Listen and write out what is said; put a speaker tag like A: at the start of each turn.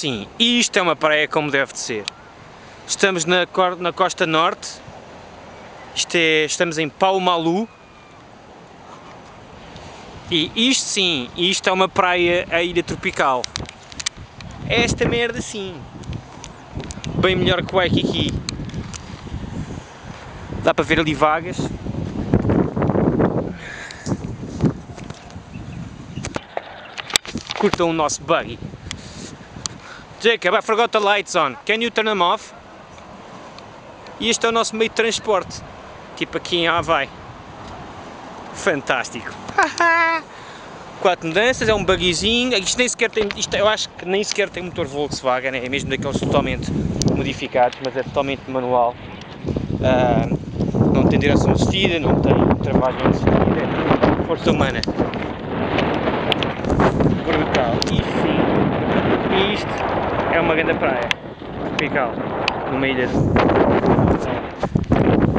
A: sim, isto é uma praia como deve de ser. Estamos na costa norte, estamos em Paumalu. E isto sim, isto é uma praia, a ilha tropical. É esta merda sim. Bem melhor que o Waikiki. Dá para ver ali vagas. Curtam o nosso buggy. Jacob, I forgot the lights on. Can you turn them off? E este é o nosso meio de transporte. Tipo aqui em Havaí. Fantástico. 4 mudanças, é um buggyzinho. Isto nem sequer tem, eu acho que nem sequer tem motor Volkswagen, é mesmo daqueles totalmente modificados, mas é totalmente manual. Não tem direção assistida, não tem travagem assistida, é força humana. Brutal. Isto é uma grande praia tropical, numa ilha.